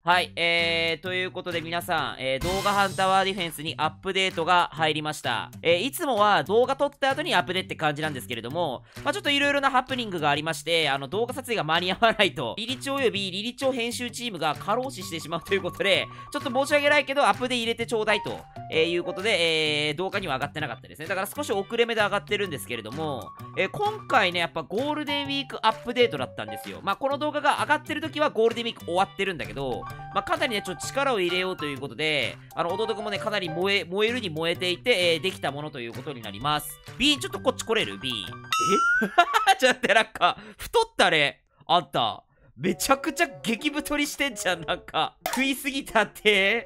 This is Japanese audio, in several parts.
はい、ということで皆さん、動画ハンタワーディフェンスにアップデートが入りました。いつもは動画撮った後にアップデって感じなんですけれども、まあ、ちょっといろいろなハプニングがありまして、動画撮影が間に合わないと、リリチおよびリリチョ編集チームが過労死してしまうということで、ちょっと申し訳ないけど、アップで入れてちょうだいと、いうことで、動画には上がってなかったですね。だから少し遅れ目で上がってるんですけれども、今回ね、やっぱゴールデンウィークアップデートだったんですよ。まあ、この動画が上がってる時はゴールデンウィーク終わってるんだけど、まあ、かなりね、ちょっと力を入れようということで、弟くんもね、かなり燃えるに燃えていて、できたものということになります。ビーン、ちょっとこっち来れるビーン。ちょっと待って、なんか、太ったね。あんた。めちゃくちゃ激太りしてんじゃん、なんか。食いすぎたって。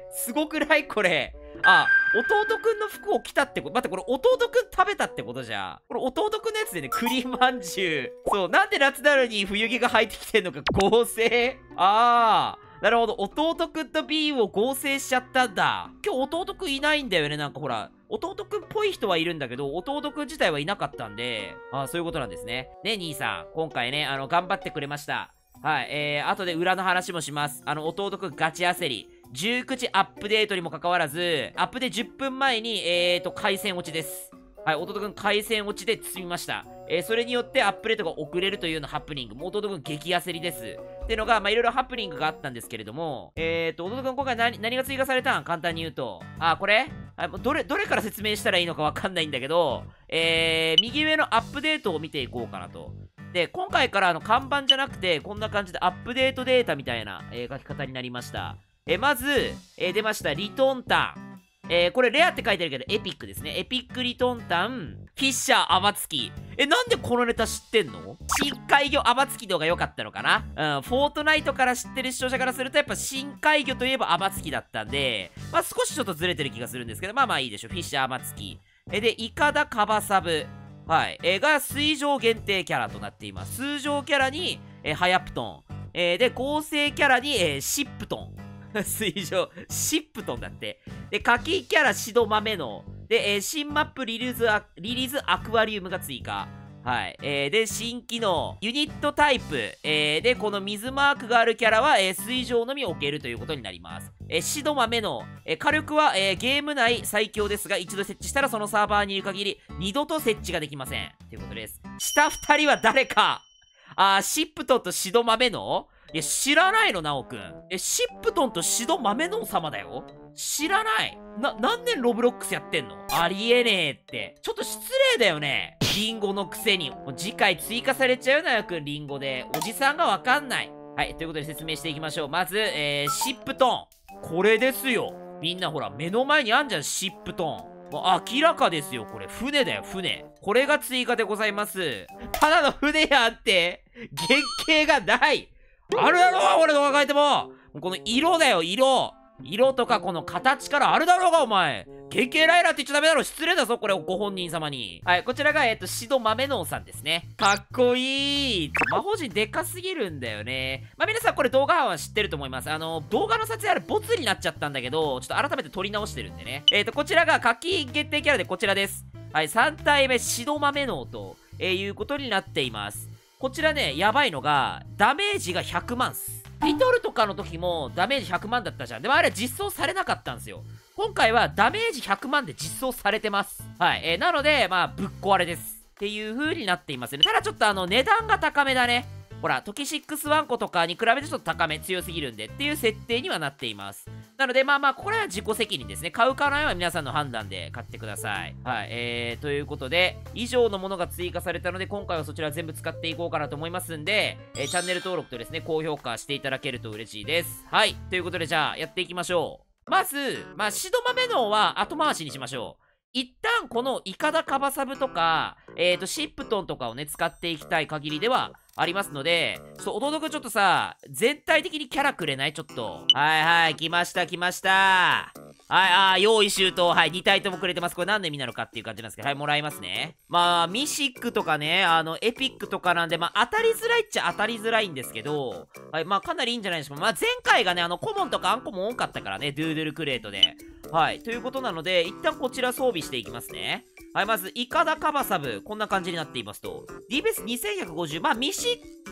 すごくないこれ。あ、弟くんの服を着たってこと。待って、これ弟くん食べたってことじゃん。これ弟くんのやつでね、栗まんじゅう。そう、なんで夏なのに冬着が入ってきてんのか合成。なるほど。弟くんと B を合成しちゃったんだ。今日弟くんいないんだよね。なんかほら、弟くんっぽい人はいるんだけど、弟くん自体はいなかったんで、そういうことなんですね。ね、兄さん。今回ね、頑張ってくれました。はい、後で裏の話もします。弟くんガチ焦り。19時アップデートにもかかわらず、アップで10分前に、回線落ちです。はい、弟くん回線落ちで積みました。それによってアップデートが遅れるというようなハプニング。もう弟くん激焦りです。っていうのが、まあ、いろいろハプニングがあったんですけれども、弟くん今回何が追加されたん？簡単に言うと。これ？どれから説明したらいいのかわかんないんだけど、右上のアップデートを見ていこうかなと。で、今回から看板じゃなくて、こんな感じでアップデートデータみたいな、書き方になりました。まず、出ました、リトンタン。これレアって書いてあるけど、エピックですね。エピックリトンタン、フィッシャー、アマツキ。なんでこのネタ知ってんの？深海魚アマツキの方が良かったのかな？フォートナイトから知ってる視聴者からすると、やっぱ深海魚といえばアマツキだったんで、まあ少しちょっとずれてる気がするんですけど、まあまあいいでしょ。フィッシャー、アマツキ。で、イカダ、カバサブ。はい。が水上限定キャラとなっています。通常キャラに、ハヤプトン。で、合成キャラに、シップトン。水上、シップトンだって。で、課金キャラ、シドマメノ。で、新マップリリーズアクアリウムが追加。はい。で、新機能、ユニットタイプ。で、この水マークがあるキャラは、水上のみ置けるということになります。シドマメノ。火力は、ゲーム内最強ですが、一度設置したらそのサーバーにいる限り、二度と設置ができません。ということです。下二人は誰か？シップトンとシドマメノ？いや、知らないの、ナオくん。シップトンとシドマメノン様だよ。知らない。何年ロブロックスやってんの？ありえねえって。ちょっと失礼だよね。リンゴのくせに。もう次回追加されちゃうよ、ナオくん、リンゴで。おじさんがわかんない。はい、ということで説明していきましょう。まず、シップトン。これですよ。みんなほら、目の前にあんじゃん、シップトン。もう明らかですよ、これ。船だよ、船。これが追加でございます。ただの船やって、原型がない。あるだろうが、俺の考えても。この色だよ、色。色とかこの形からあるだろうが、お前。原型ライラーって言っちゃダメだろ。失礼だぞ、これ、ご本人様に。はい、こちらが、シドマメノンさんですね。かっこいい。魔法陣でかすぎるんだよね。まあ、皆さんこれ動画班は知ってると思います。動画の撮影あれボツになっちゃったんだけど、ちょっと改めて撮り直してるんでね。こちらが課金限定キャラでこちらです。はい、3体目、シドマメノンと、いうことになっています。こちらね、やばいのが、ダメージが100万っす。リトルとかの時もダメージ100万だったじゃん。でもあれは実装されなかったんですよ。今回はダメージ100万で実装されてます。はい。なので、まあ、ぶっ壊れです。っていう風になっていますね。ただちょっと値段が高めだね。ほら、トキシックスワンコとかに比べてちょっと高め、強すぎるんでっていう設定にはなっています。なので、まあまあ、これは自己責任ですね。買う買わないは皆さんの判断で買ってください。はい。ということで、以上のものが追加されたので、今回はそちら全部使っていこうかなと思いますんで、チャンネル登録とですね、高評価していただけると嬉しいです。はい。ということで、じゃあ、やっていきましょう。まず、シドマメノンは後回しにしましょう。一旦このイカダカバサブとか、シップトンとかをね、使っていきたい限りではありますので、弟くんちょっとさ、全体的にキャラくれない？ちょっと。はいはい、来ました来ました。はい、用意周到。はい、2体ともくれてます。これ何の意味なのかっていう感じなんですけど、はい、もらいますね。まあ、ミシックとかね、エピックとかなんで、まあ、当たりづらいっちゃ当たりづらいんですけど、はい、まあ、かなりいいんじゃないでしょうか。まあ、前回がね、コモンとかアンコも多かったからね、ドゥードゥルクレートで。はい、ということなので、一旦こちら装備していきますね。はい、まず、イカダカバサブ。こんな感じになっていますと。DPS2150。まあ、ミシッ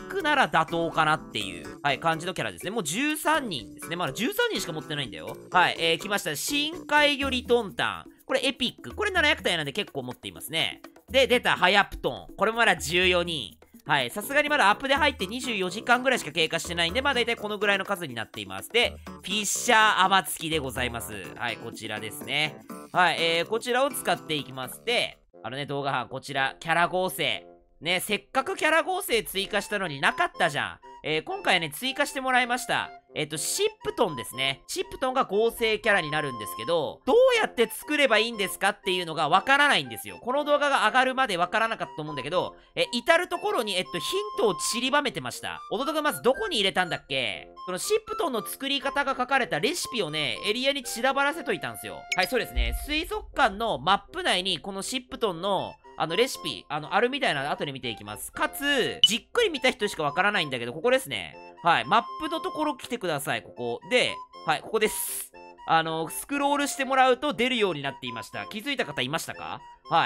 くなら妥当かなっていう、はい、感じのキャラですね。もう13人ですね。まだ13人しか持ってないんだよ。はい、来ました。深海魚リトンタン。これエピック。これ700体なんで結構持っていますね。で、出たハヤプトン。これもまだ14人。はい、さすがにまだアップで入って24時間ぐらいしか経過してないんで、まあ大体このぐらいの数になっています。で、フィッシャー天月でございます。はい、こちらですね。はい、こちらを使っていきます。で、動画班、こちら、キャラ合成。ね、せっかくキャラ合成追加したのになかったじゃん。今回ね、追加してもらいました。シップトンですね。シップトンが合成キャラになるんですけど、どうやって作ればいいんですかっていうのがわからないんですよ。この動画が上がるまでわからなかったと思うんだけど、至るところに、ヒントを散りばめてました。弟がまずどこに入れたんだっけ？そのシップトンの作り方が書かれたレシピをね、エリアに散らばらせといたんですよ。はい、そうですね。水族館のマップ内に、このシップトンのレシピ、あるみたいなので後で見ていきます。かつ、じっくり見た人しかわからないんだけど、ここですね。はい、マップのところ来てください、ここ。で、はい、ここです。スクロールしてもらうと出るようになっていました。気づいた方いましたか？はい、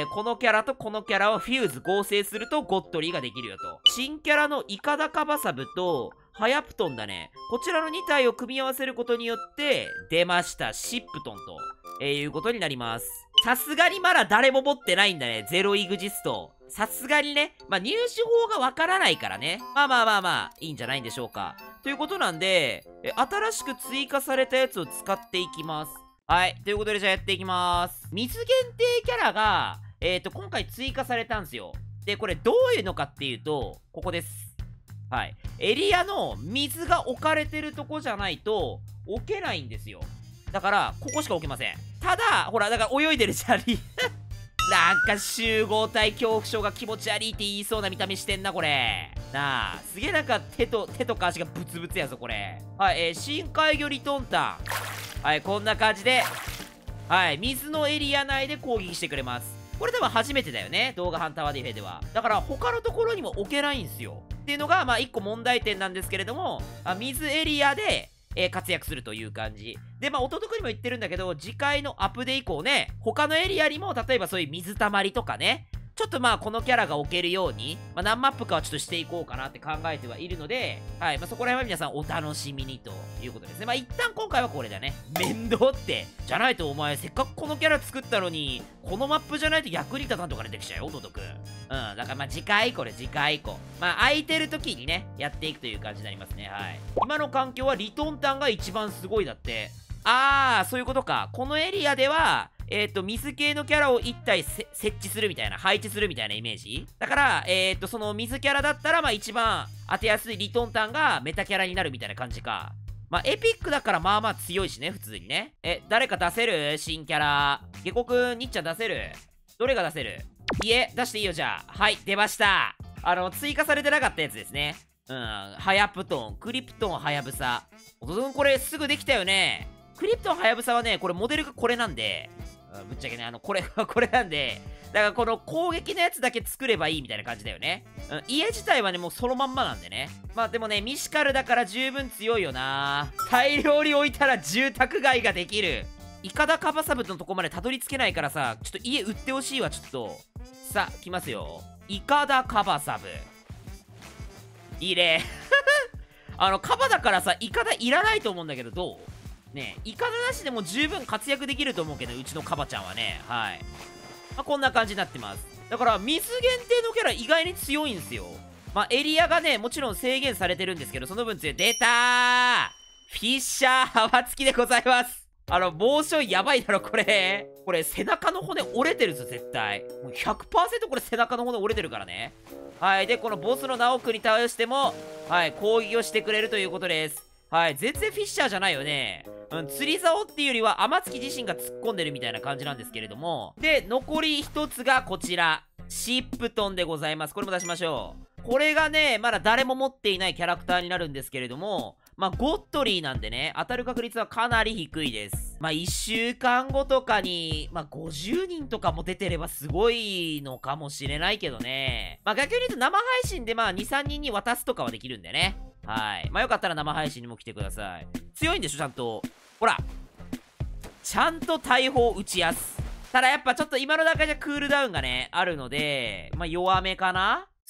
このキャラとこのキャラをフューズ合成するとゴットリーができるよと。新キャラのイカダカバサブと、ハヤプトンだね。こちらの2体を組み合わせることによって、出ました、シップトンと、いうことになります。さすがにまだ誰も持ってないんだね。ゼロイグジスト。さすがにね。まあ、入手法がわからないからね。まあ、いいんじゃないんでしょうか。ということなんで、新しく追加されたやつを使っていきます。はい。ということで、じゃあやっていきます。水限定キャラが、今回追加されたんですよ。で、これどういうのかっていうと、ここです。はい。エリアの水が置かれてるとこじゃないと、置けないんですよ。だから、ここしか置けません。ただ、ほら、だから泳いでる砂利。なんか集合体恐怖症が気持ち悪いって言いそうな見た目してんな、これ。なあ、すげえなんか手とか足がブツブツやぞ、これ。はい、深海魚リトンタン。はい、こんな感じで、はい、水のエリア内で攻撃してくれます。これ多分初めてだよね。動画ハンターワーディフェでは。だから他のところにも置けないんすよ。っていうのが、まあ一個問題点なんですけれども、水エリアで、活躍するという感じ。で、まあ、弟くんにも言ってるんだけど、次回のアップデ以降ね、他のエリアにも、例えばそういう水たまりとかね、ちょっとまあ、このキャラが置けるように、まあ、何マップかはちょっとしていこうかなって考えてはいるので、はい、まあ、そこら辺は皆さんお楽しみにということですね。まあ、一旦今回はこれだね。面倒って。じゃないとお前、せっかくこのキャラ作ったのに、このマップじゃないと役に立たんとか出てきちゃうよ、弟くん。だからまあ、次回以降。まあ、空いてる時にね、やっていくという感じになりますね。はい。今の環境はリトンタンが一番すごいだって。そういうことか。このエリアでは、水系のキャラを1体設置するみたいな、配置するみたいなイメージだから、その水キャラだったら、まあ一番当てやすいリトンタンがメタキャラになるみたいな感じか。まあエピックだからまあまあ強いしね、普通にね。誰か出せる？新キャラ。下克にっちゃん出せる？どれが出せる？出していいよ、じゃあ。はい、出ました。追加されてなかったやつですね。ハヤプトン、クリプトン、ハヤブサ。弟くんこれすぐできたよね。クリプトン、ハヤブサはね、これモデルがこれなんで、ぶっちゃけね、これなんで、だからこの攻撃のやつだけ作ればいいみたいな感じだよね。家自体はね、もうそのまんまなんでね。まあでもね、ミシカルだから十分強いよな。大量に置いたら住宅街ができる。イカダカバサブのとこまでたどり着けないからさ、ちょっと家売ってほしいわ、ちょっと。さあ、来ますよ。イカダカバサブ。いいね。カバだからさ、イカダいらないと思うんだけど、どう？ねえ、イカダなしでも十分活躍できると思うけど、うちのカバちゃんはね。はい。まあ、こんな感じになってます。だから、水限定のキャラ意外に強いんですよ。まあ、エリアがね、もちろん制限されてるんですけど、その分強い。出たー！フィッシャー幅付きでございます。帽子やばいだろ、これ。これ、背中の骨折れてるぞ、絶対。もう 100% これ背中の骨折れてるからね。はい。で、このボスのナオクに倒しても、はい、攻撃をしてくれるということです。はい。全然フィッシャーじゃないよね。釣り竿っていうよりは、天月自身が突っ込んでるみたいな感じなんですけれども。で、残り一つがこちら。シップトンでございます。これも出しましょう。これがね、まだ誰も持っていないキャラクターになるんですけれども、まあ、ゴットリーなんでね、当たる確率はかなり低いです。まあ、1週間後とかに、まあ、50人とかも出てればすごいのかもしれないけどね。まあ、逆に言うと生配信でまあ、2、3人に渡すとかはできるんでね。はい。まあ、よかったら生配信にも来てください。強いんでしょ、ちゃんと。ほら。ちゃんと大砲撃ちやす。ただやっぱちょっと今の段階じゃクールダウンがね、あるので、まあ、弱めかな？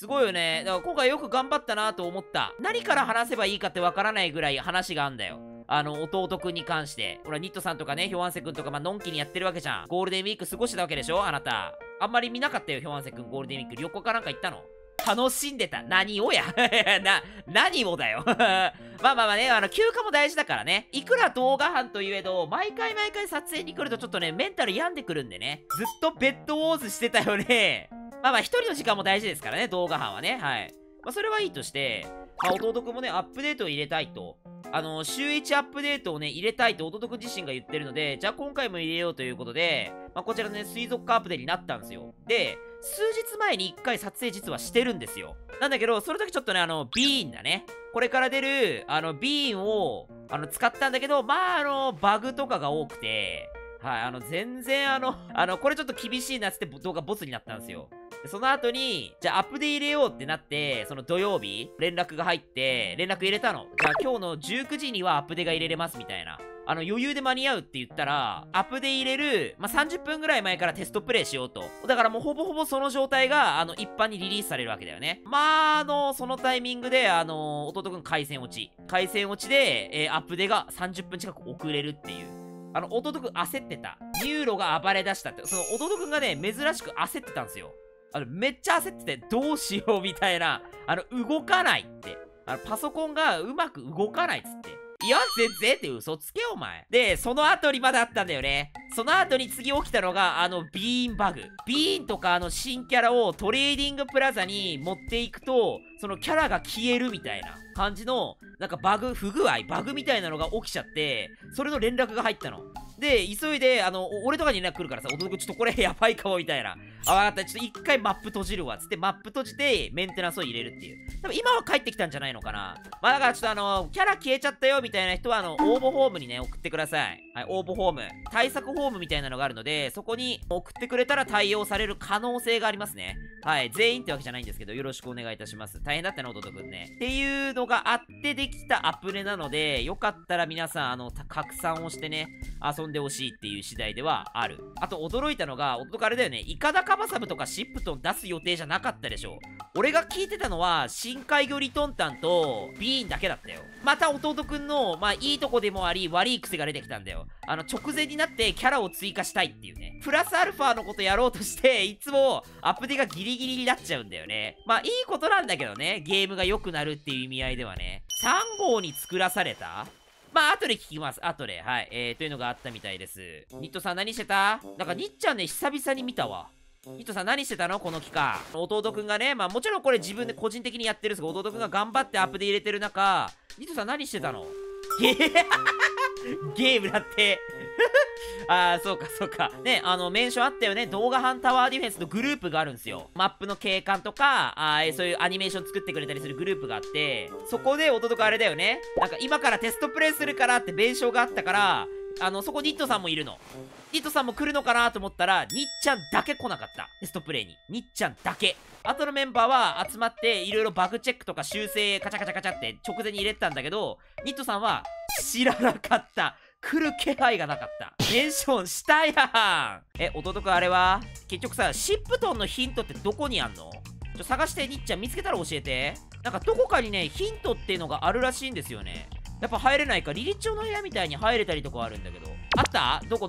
すごいよね。だから今回よく頑張ったなと思った。何から話せばいいかってわからないぐらい話があんだよ。弟くんに関して。ほら、ニットさんとかね、ヒョアンセくんとか、まあ、のんきにやってるわけじゃん。ゴールデンウィーク過ごしてたわけでしょあなた。あんまり見なかったよ、ヒョアンセくん。ゴールデンウィーク。旅行かなんか行ったの？楽しんでた。何をや何をだよ。まあまあまあね、休暇も大事だからね。いくら動画班といえど、毎回撮影に来るとちょっとね、メンタル病んでくるんでね。ずっとベッドウォーズしてたよね。まあまあ、一人の時間も大事ですからね、動画班はね。はい。まあ、それはいいとして、まあ、弟くんもね、アップデートを入れたいと。週1アップデートをね、入れたいと弟くん自身が言ってるので、じゃあ今回も入れようということで、まあ、こちらのね、水族館アップデートになったんですよ。で、数日前に1回撮影実はしてるんですよ。なんだけど、その時ちょっとね、ビーンだね。これから出る、ビーンを、使ったんだけど、まあ、バグとかが多くて、はい、全然これちょっと厳しいなっつって動画ボツになったんですよ。でその後に、じゃあアップで入れようってなって、その土曜日、連絡が入って、連絡入れたの。じゃあ今日の19時にはアップデが入れれますみたいな。余裕で間に合うって言ったら、アップで入れる、まあ、30分ぐらい前からテストプレイしようと。だからもうほぼほぼその状態が、一般にリリースされるわけだよね。まあ、そのタイミングで、弟くん回線落ち。回線落ちで、アップデが30分近く遅れるっていう。弟くん焦ってた。ニューロが暴れ出したって。その弟くんがね、珍しく焦ってたんですよ。めっちゃ焦ってて、どうしようみたいな。動かないって。パソコンがうまく動かないっつって。いや、全然って嘘つけよ、お前。で、その後にまだあったんだよね。その後に次起きたのが、ビーンバグ。ビーンとか新キャラをトレーディングプラザに持っていくと、そのキャラが消えるみたいな感じの、なんか不具合みたいなのが起きちゃって、それの連絡が入ったの。で、急いで、俺とかに連絡来るからさ、弟くんちょっとこれやばいかも、みたいな。あ、わかった。ちょっと一回マップ閉じるわ。つってマップ閉じて、メンテナンスを入れるっていう。多分今は帰ってきたんじゃないのかな。まあだからちょっとキャラ消えちゃったよ、みたいな人は、応募フォームにね、送ってください。はい、応募フォーム。対策フォームみたいなのがあるので、そこに送ってくれたら対応される可能性がありますね。はい。全員ってわけじゃないんですけど、よろしくお願いいたします。大変だったね、弟くんね。っていうのがあってできたアプレなので、よかったら皆さん、拡散をしてね、遊んでほしいっていう次第ではある。あと、驚いたのが、弟くんあれだよね、イカダカバサブとかシップトン出す予定じゃなかったでしょ。俺が聞いてたのは、深海魚リトンタンとビーンだけだったよ。また弟くんの、まあ、いいとこでもあり、悪い癖が出てきたんだよ。直前になってキャラを追加したいっていうね。プラスアルファのことやろうとして、いつもアップデがギリギリになっちゃうんだよね。まあ、いいことなんだけどね。ゲームが良くなるっていう意味合いではね。3号に作らされた？まあ、後で聞きます。後で。はい。というのがあったみたいです。ニットさん何してた？なんか、にっちゃんね、久々に見たわ。ニットさん何してたのこの期間。弟くんがね、まあもちろんこれ自分で個人的にやってるんですけど、弟くんが頑張ってアップで入れてる中、ニットさん何してたの？ゲームだって。あー、そうか、そうか。ね、メンションあったよね。動画班タワーディフェンスのグループがあるんですよ。マップの景観とか、そういうアニメーション作ってくれたりするグループがあって、そこで弟くんあれだよね。なんか今からテストプレイするからって弁償があったから、そこニットさんもいるの。ニットさんも来るのかなと思ったら、ニッちゃんだけ来なかった。テストプレイに。ニッちゃんだけ。あとのメンバーは集まって、いろいろバグチェックとか修正、カチャカチャカチャって直前に入れてたんだけど、ニットさんは知らなかった。来る気配がなかった。メンションしたやん。弟くんあれは結局さ、シップトンのヒントってどこにあんの？探して、ニッちゃん見つけたら教えて。なんかどこかにね、ヒントっていうのがあるらしいんですよね。やっぱ入れないか。リリチョウの部屋みたいに入れたりとかあるんだけど。あった？どこ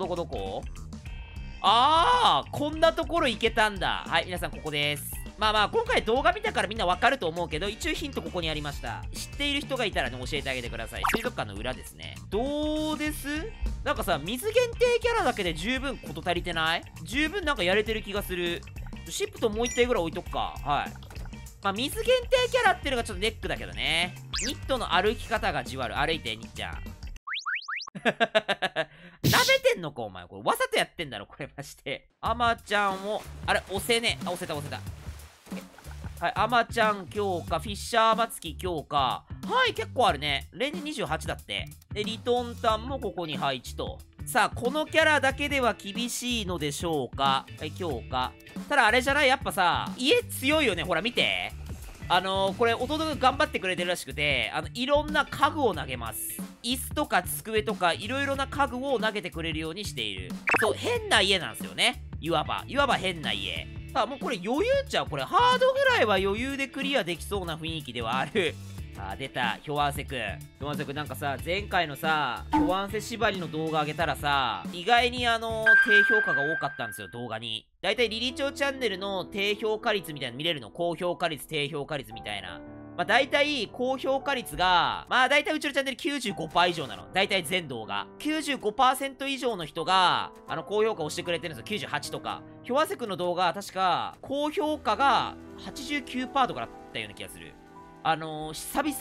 あー、こんなところ行けたんだ。はい、皆さんここです。まあまあ、今回動画見たからみんなわかると思うけど、一応ヒントここにありました。知っている人がいたらね、教えてあげてください。水族館の裏ですね。どうです？なんかさ、水限定キャラだけで十分事足りてない？十分なんかやれてる気がする。シップともう一体ぐらい置いとくか。はい。まあ、水限定キャラっていうのがちょっとネックだけどね。ニットの歩き方がじわる。歩いて、ニッちゃん。舐めてんのか、お前。これ、わざとやってんだろ、これまして。アマちゃんを、あれ、押せねえ。あ、押せた。はい、アマちゃん強化、フィッシャーマツキ強化。はい、結構あるね。レンジ28だって。で、リトンタンもここに配置と。さあ、このキャラだけでは厳しいのでしょうか。はい、強化。ただあれじゃない？やっぱさ、家強いよね。ほら、見て。これ、弟が頑張ってくれてるらしくて、いろんな家具を投げます。椅子とか机とか、いろいろな家具を投げてくれるようにしている。そう、変な家なんですよね。いわば変な家。 あ、もうこれ余裕ちゃう。これハードぐらいは余裕でクリアできそうな雰囲気ではある。あ、出た。ヒョワンセク。ヒョワンセクなんかさ、前回のさ、ヒョワンセ縛りの動画上げたらさ、意外に低評価が多かったんですよ、動画に。だいたいリリチョウチャンネルの低評価率みたいなの見れるの。高評価率、低評価率みたいな。まあ、大体、高評価率が、まあ、大体うちのチャンネル 95% 以上なの。大体全動画。95% 以上の人が、高評価をしてくれてるんですよ。98とか。ヒョワセクの動画、確か、高評価が 89% とかだったような気がする。久々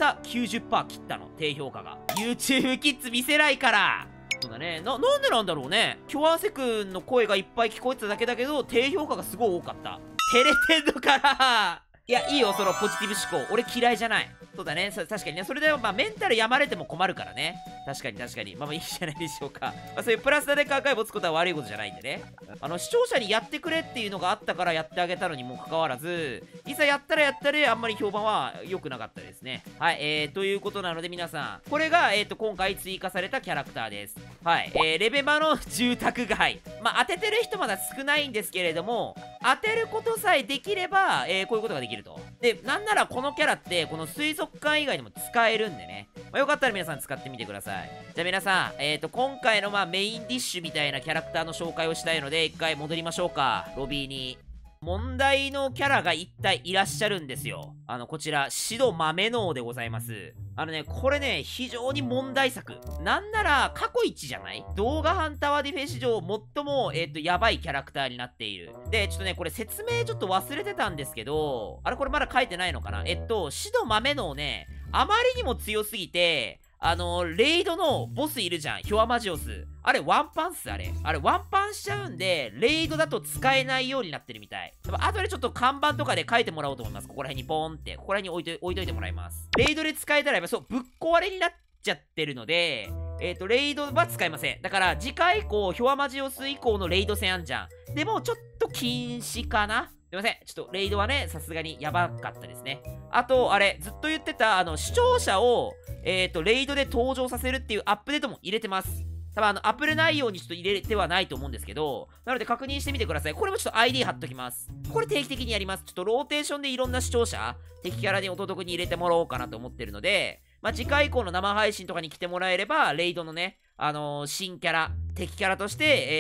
90% 切ったの。低評価が。YouTube キッズ見せないから。そうだね。なんでなんだろうね。ヒョワセクの声がいっぱい聞こえてただけだけど、低評価がすごい多かった。照れてんのかないや、いいよ、そのポジティブ思考。俺嫌いじゃない。そうだね。確かにね。それで、まあ、メンタル病まれても困るからね。確かに確かに。まあいいじゃないでしょうか。まあ、そういうプラスで考え持つことは悪いことじゃないんでね。視聴者にやってくれっていうのがあったからやってあげたのにもかかわらず、いざやったらやったで、あんまり評判は良くなかったですね。はい、ということなので皆さん、これが、今回追加されたキャラクターです。はい、レベマの住宅街。まあ、当ててる人まだ少ないんですけれども、当てることさえできれば、こういうことができると。で、なんならこのキャラって、この水族館以外にも使えるんでね。まあ、よかったら皆さん使ってみてください。じゃあ皆さん、今回のまあメインディッシュみたいなキャラクターの紹介をしたいので、一回戻りましょうか。ロビーに。問題のキャラが一体いらっしゃるんですよ。こちら、シド豆脳でございます。これね、非常に問題作。なんなら、過去一じゃない？動画班タワーディフェン史上、最も、やばいキャラクターになっている。で、ちょっとね、これ説明ちょっと忘れてたんですけど、これまだ書いてないのかな？シド豆脳ね、あまりにも強すぎて、レイドのボスいるじゃん。ヒョアマジオス。あれ、ワンパンっす、あれ。ワンパンしちゃうんで、レイドだと使えないようになってるみたい。多分、後でちょっと看板とかで書いてもらおうと思います。ここら辺にポーンって。ここら辺に置いといてもらいます。レイドで使えたら、やっぱそう、ぶっ壊れになっちゃってるので、レイドは使えません。だから、次回以降、ヒョアマジオス以降のレイド戦あんじゃん。でも、ちょっと禁止かな？すいません。ちょっと、レイドはね、さすがにやばかったですね。あと、ずっと言ってた、視聴者を、レイドで登場させるっていうアップデートも入れてます。多分アップル内容にちょっと入れてはないと思うんですけど、なので確認してみてください。これもちょっと ID 貼っときます。これ定期的にやります。ちょっとローテーションでいろんな視聴者、敵キャラにお届けに入れてもらおうかなと思ってるので、まあ、次回以降の生配信とかに来てもらえれば、レイドのね、新キャラ、敵キャラとして、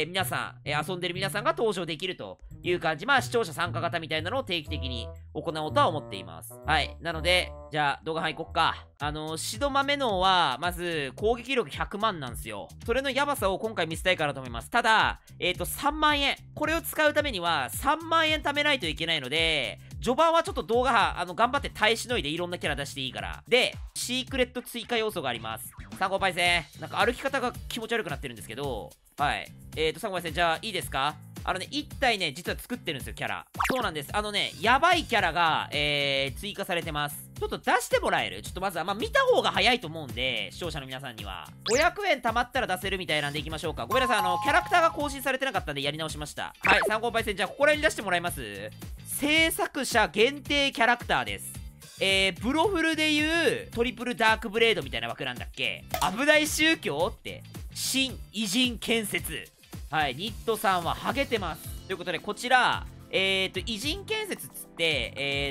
遊んでる皆さんが登場できるという感じ。まあ、視聴者参加型みたいなのを定期的に行おうとは思っています。はい。なので、じゃあ、動画班行こっか。シドマメノウは、まず、攻撃力100万なんですよ。それのヤバさを今回見せたいかなと思います。ただ、3万円。これを使うためには、3万円貯めないといけないので、序盤はちょっと動画班、頑張って耐えしのいでいろんなキャラ出していいから。で、シークレット追加要素があります。3号パイセン。なんか歩き方が気持ち悪くなってるんですけど、はい。3号パイセン、じゃあ、いいですか？1体ね、実は作ってるんですよ、キャラ。そうなんです。やばいキャラが、追加されてます。ちょっと出してもらえる？ちょっとまずは、見た方が早いと思うんで、視聴者の皆さんには。500円貯まったら出せるみたいなんでいきましょうか。ごめんなさい、キャラクターが更新されてなかったんでやり直しました。はい、3号パイセン、じゃあ、ここら辺に出してもらえます？制作者限定キャラクターです。ブロフルでいうトリプルダークブレードみたいな枠なんだっけ？危ない宗教って。新偉人建設。はい、ニットさんはハゲてます。ということで、こちら、偉人建設つって、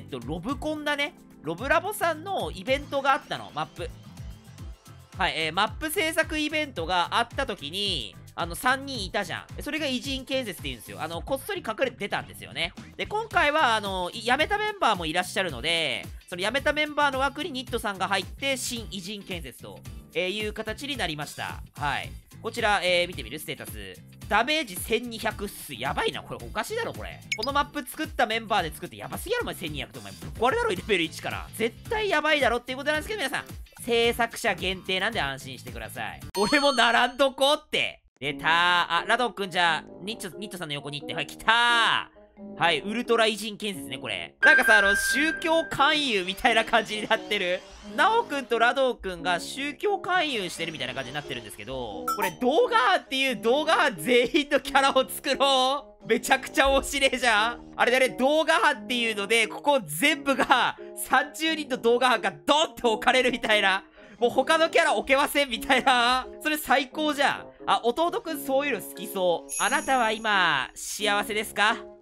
ロブコンだね。ロブラボさんのイベントがあったの、マップ。はい、マップ制作イベントがあった時に、3人いたじゃん。それが偉人建設って言うんですよ。こっそり隠れて出たんですよね。で、今回は、辞めたメンバーもいらっしゃるので、その辞めたメンバーの枠にニットさんが入って、新偉人建設と、いう形になりました。はい。こちら、見てみる？ステータス。ダメージ1200っす。やばいな。これおかしいだろ、これ。このマップ作ったメンバーで作ってやばすぎやろ、お前1200と。お前、ぶっ壊れだろ、レベル1から。絶対やばいだろっていうことなんですけど、皆さん。制作者限定なんで安心してください。俺も並んどこって。出たー。あ、ラドンくんじゃあ、ニットさんの横に行って。はい、来たー。はい、ウルトラ偉人建設ね、これ。なんかさ、宗教勧誘みたいな感じになってる。ナオくんとラドウくんが宗教勧誘してるみたいな感じになってるんですけど、これ動画班っていう動画班全員のキャラを作ろう。めちゃくちゃ面白いじゃん。あれだね、動画班っていうので、ここ全部が30人の動画班がドンって置かれるみたいな。もう他のキャラ置けませんみたいな。それ最高じゃん。あ、弟くんそういうの好きそう。あなたは今、幸せですか？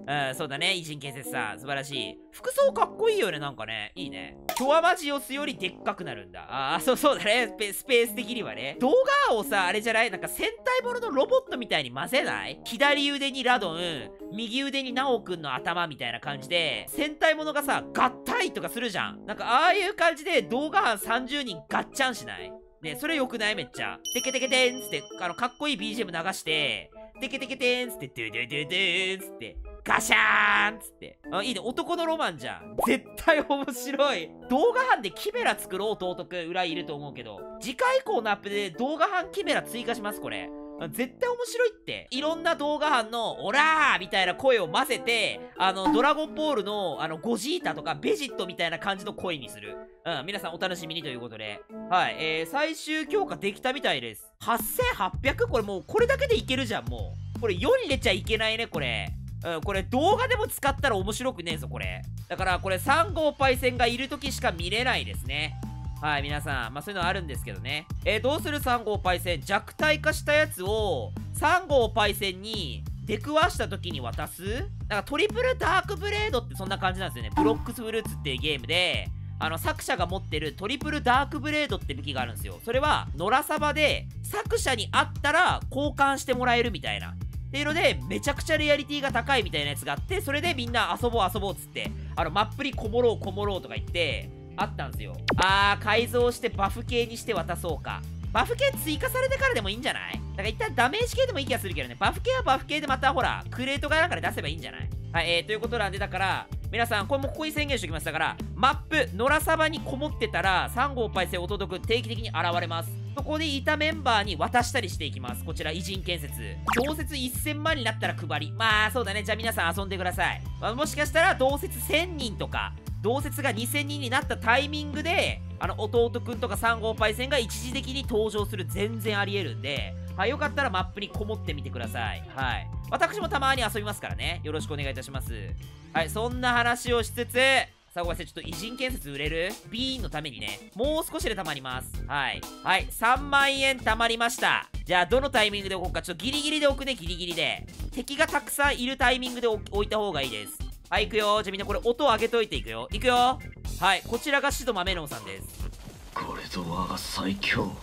うん、そうだね。偉人建設さん。素晴らしい。服装かっこいいよね、なんかね。いいね。キョアマジオスよりでっかくなるんだ。そうだね。スペース的にはね。動画をさ、あれじゃないなんか戦隊もののロボットみたいに混ぜない？左腕にラドン、右腕にナオくんの頭みたいな感じで、戦隊ものがさ、合体とかするじゃん。なんかああいう感じで動画班30人ガッチャンしない？ね、それよくない？めっちゃ。テケテケテンつって、かっこいい BGM 流して、テケテケテンつって、ドゥドゥドゥドゥーつって、ガシャーンつって。いいね。男のロマンじゃん。絶対面白い。動画班でキメラ作ろう、弟くん。裏いると思うけど。次回以降のアップで動画班キメラ追加します、これ。絶対面白いって。いろんな動画班の、オラーみたいな声を混ぜて、ドラゴンボールの、ゴジータとかベジットみたいな感じの声にする。皆さんお楽しみにということで。はい、最終強化できたみたいです。8800？ これもう、これだけでいけるじゃん、もう。これ4入れちゃいけないね、これ。これ動画でも使ったら面白くねえぞ、これ。だから、これ3号パイセンがいる時しか見れないですね。はい、皆さん。まあ、そういうのあるんですけどね。どうする3号パイセン？弱体化したやつを、3号パイセンに出くわした時に渡す？なんかトリプルダークブレードってそんな感じなんですよね。ブロックスフルーツっていうゲームで、作者が持ってるトリプルダークブレードって武器があるんですよ。それは、野良サバで、作者にあったら交換してもらえるみたいな。っていうので、めちゃくちゃリアリティが高いみたいなやつがあって、それでみんな遊ぼうっつって、マップにこもろうとか言って、あったんですよ。改造してバフ系にして渡そうか。バフ系追加されてからでもいいんじゃない？だから一旦ダメージ系でもいい気がするけどね。バフ系はバフ系でまたほら、クレートがなんかで出せばいいんじゃない？はい、ということなんで、だから、皆さん、これもここに宣言しておきましたから、マップ、野良サバにこもってたら、3号パイセンお届く定期的に現れます。そこでいたメンバーに渡したりしていきます。こちら、偉人建設。同説1000万になったら配り。まあ、そうだね。じゃあ皆さん遊んでください。もしかしたら、同説1000人とか、同説が2000人になったタイミングで、弟くんとか3号パイセンが一時的に登場する全然あり得るんで、はい、よかったらマップにこもってみてください。はい。私もたまに遊びますからね。よろしくお願いいたします。はい、そんな話をしつつ、さあごめんなさい、ちょっと偉人建設売れる？ビーンのためにね、もう少しで貯まります。はい。はい、3万円貯まりました。じゃあ、どのタイミングで置こうか。ちょっとギリギリで置くね、ギリギリで。敵がたくさんいるタイミングで置いた方がいいです。はい、行くよ。じゃあみんなこれ音を上げといていくよ。行くよ。はい、こちらがシドマメロンさんです。 これぞ我が最強。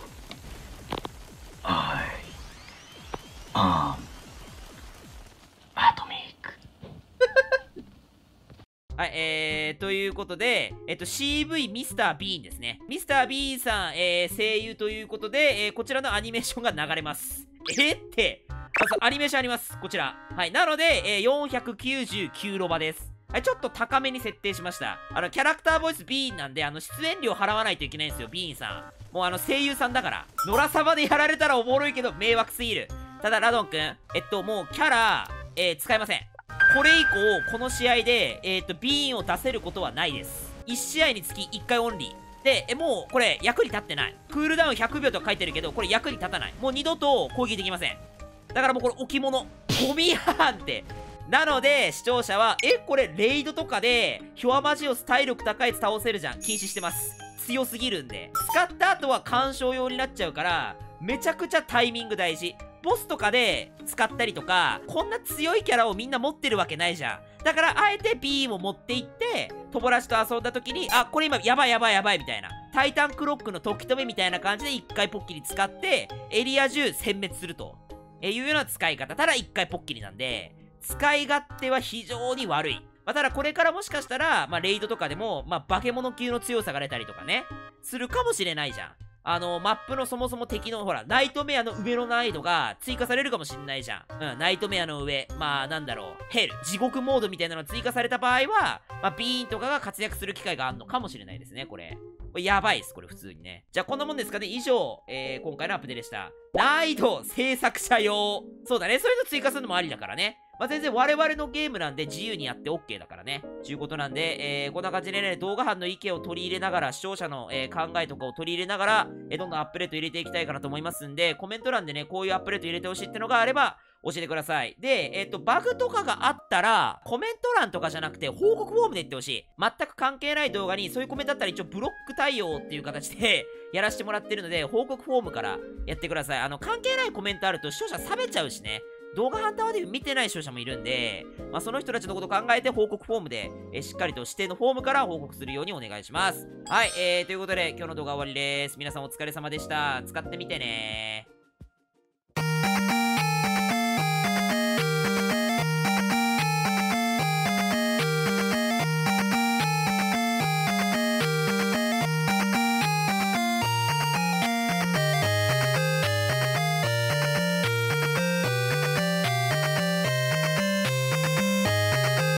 アームアトミック。 はい、ということで、CV ミスター・ビーンですね。ミスター・ビーンさん、声優ということで、こちらのアニメーションが流れます。ってアニメーションあります。こちら。はい。なので、499ロバです。はい、ちょっと高めに設定しました。キャラクターボイスビーンなんで、出演料払わないといけないんですよ、ビーンさん。もう声優さんだから。野良サバでやられたらおもろいけど、迷惑すぎる。ただ、ラドンくん、もうキャラ、使えません。これ以降、この試合で、ビーンを出せることはないです。1試合につき1回オンリー。で、もう、これ、役に立ってない。クールダウン100秒とか書いてるけど、これ役に立たない。もう二度と攻撃できません。だからもうこれ置物。ゴミやんって。なので、視聴者は、これ、レイドとかで、ヒョアマジオス体力高いやつ倒せるじゃん。禁止してます。強すぎるんで。使った後は干渉用になっちゃうから、めちゃくちゃタイミング大事。ボスとかで使ったりとか、こんな強いキャラをみんな持ってるわけないじゃん。だから、あえて B も持っていって、友達と遊んだ時に、これ今、やばいみたいな。タイタンクロックの時止めみたいな感じで1回ポッキリ使って、エリア中殲滅するというような使い方。ただ1回ポッキリなんで、使い勝手は非常に悪い。ただこれからもしかしたら、レイドとかでも、化け物級の強さが出たりとかね、するかもしれないじゃん。マップのそもそも敵の、ほら、ナイトメアの上の難易度が追加されるかもしんないじゃん。ナイトメアの上、なんだろう、ヘル、地獄モードみたいなのが追加された場合は、ビーンとかが活躍する機会があるのかもしれないですね、これ。これやばいです、これ普通にね。じゃあこんなもんですかね。以上、今回のアップデートでした。難易度制作者用。そうだね、そういうの追加するのもありだからね。全然我々のゲームなんで自由にやって OK だからね。ちゅうことなんで、こんな感じでね、動画班の意見を取り入れながら、視聴者の、考えとかを取り入れながら、どんどんアップデート入れていきたいかなと思いますんで、コメント欄でね、こういうアップデート入れてほしいってのがあれば、教えてください。で、バグとかがあったら、コメント欄とかじゃなくて、報告フォームで言ってほしい。全く関係ない動画に、そういうコメントだったら一応ブロック対応っていう形でやらせてもらってるので、報告フォームからやってください。関係ないコメントあると視聴者冷めちゃうしね。 動画ハンターワーディフ見てない視聴者もいるんで、その人たちのことを考えて報告フォームで、しっかりと指定のフォームから報告するようにお願いします。はい、ということで今日の動画は終わりです。皆さんお疲れ様でした。使ってみてね。